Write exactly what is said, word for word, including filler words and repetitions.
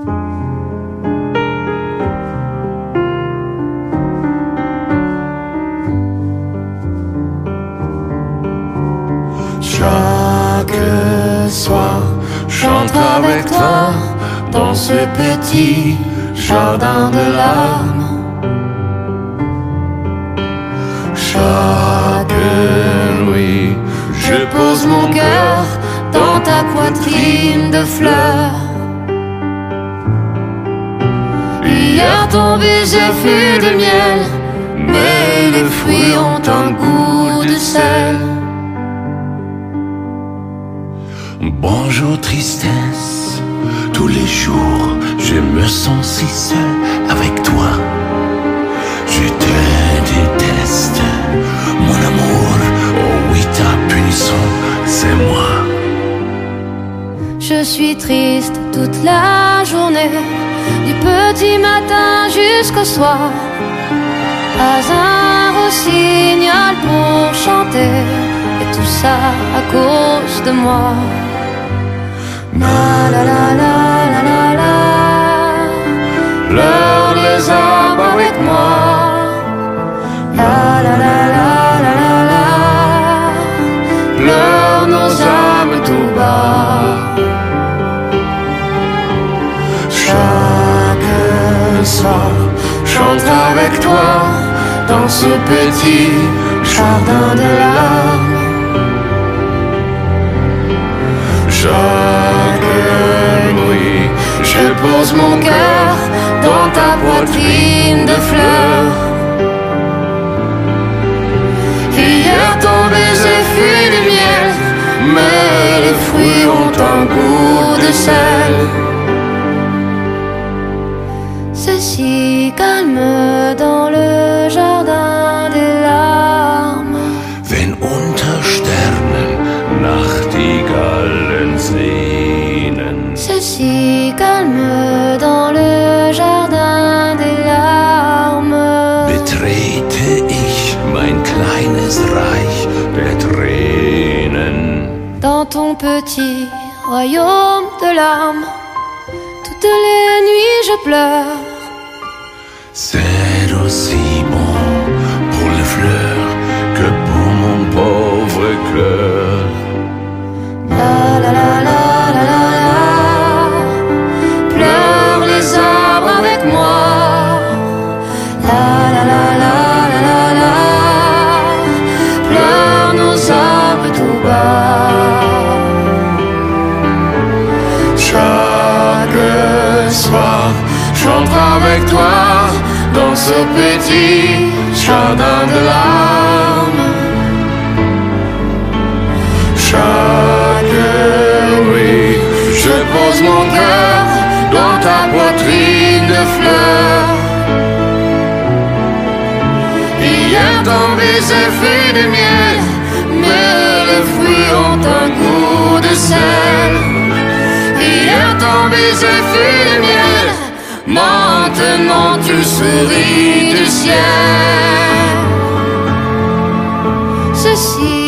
Chaque soir, j'entre avec toi dans ce petit jardin de larmes. Chaque nuit, je pose mon cœur dans ta poitrine de fleurs. Hier ton baiser fut de miel, mais les fruits ont un goût de sel. Bonjour tristesse, tous les jours je me sens si seul avec toi. Je te déteste, mon amour, oh oui ta punition c'est moi. Je suis triste toute la journée, du petit matin jusqu'au soir. Pas un rossignol pour chanter, et tout ça à cause de moi. La la la la la la la. Pleure les arbres avec moi. La la la la la la la. Pleure nos âmes tout bas. Chaque soir, j'entre avec toi dans ce petit jardin de larmes. Chaque nuit, je pose mon cœur dans ta poitrine de fleurs. Hier ton baiser fut du miel, mais les fruits ont un goût de sel. C'est si calme dans le jardin des larmes. Wenn unter Sternen Nachtigallen singen. C'est si calme dans le jardin des larmes. Betrete ich mein kleines Reich der Tränen. Dans ton petit royaume de larmes, toutes les nuits je pleure. C'est aussi bon pour les fleurs que pour mon pauvre cœur. La la la la la la la. Pleure les arbres avec moi. La la la la la la la. Pleure nos âmes tout bas. Chaque soir, j'entre avec toi dans ce petit jardin de larmes. Chaque nuit, je pose mon cœur dans ta poitrine de fleurs. Hier ton baiser fut de miel, mais les fruits ont un goût de sel. Hier ton baiser fut de miel, maintenant tu souris du ciel. Ceci